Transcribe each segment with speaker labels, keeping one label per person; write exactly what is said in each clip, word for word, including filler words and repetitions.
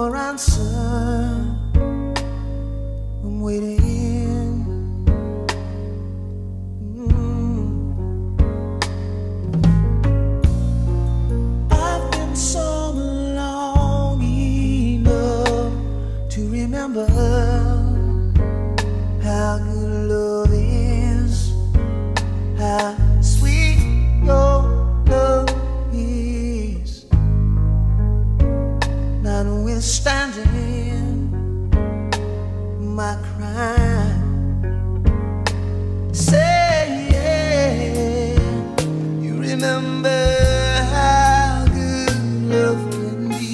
Speaker 1: your answer. I'm waiting. Mm. I've been so long enough to remember how good love is, how sweet your love is. Notwithstanding my crime, say yeah, you remember how good love can be,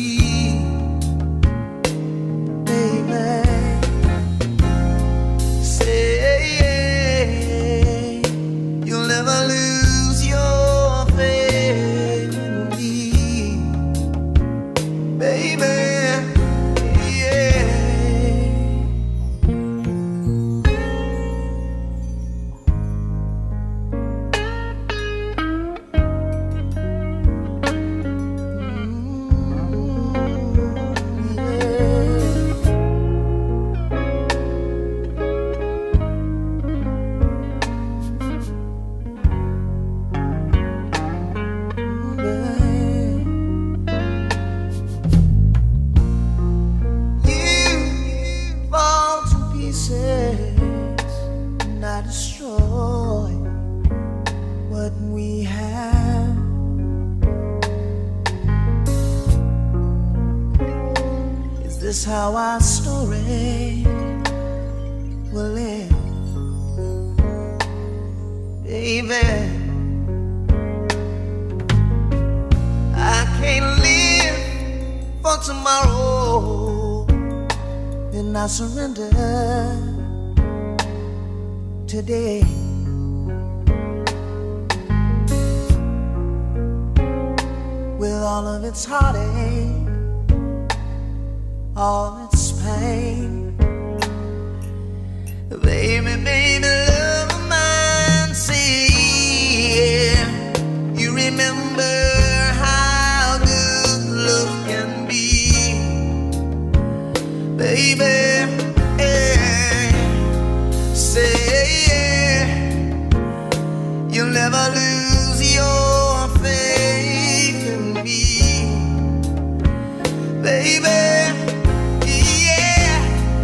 Speaker 1: baby. Say yeah, you'll never lose your faith in me, baby. And I destroy what we have. Is this how our story will end, baby? I can't live for tomorrow, and I surrender today. With all of its heartache, all its pain, baby, baby, love of mine, see, yeah, you remember how good love can be, baby. You'll never lose your faith in me, baby. Yeah,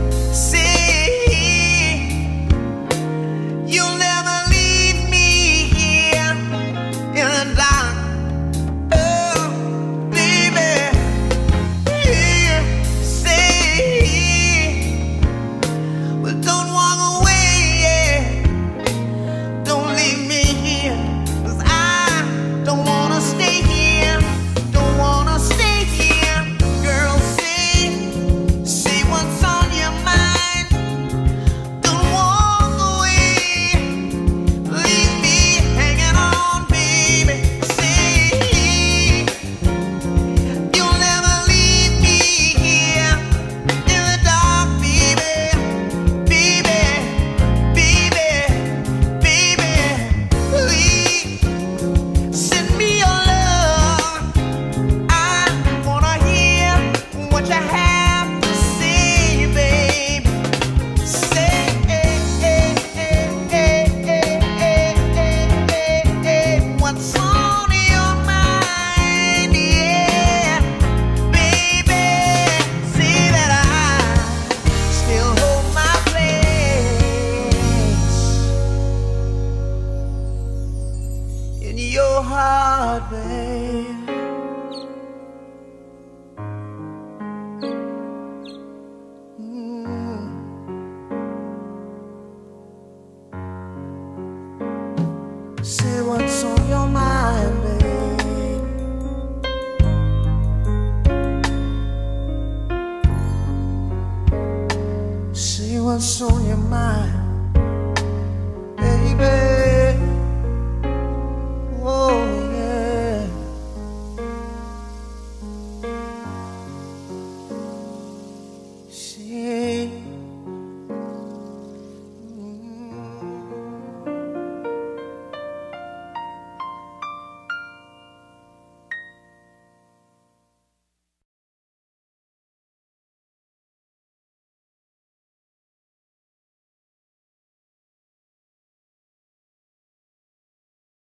Speaker 1: see, you'll never leave me here in the dark. Oh, baby, yeah, see, well, don't walk away, yeah. Don't leave me. Your heart, babe. Mm. Say what's on your mind, babe. Say what's on your mind.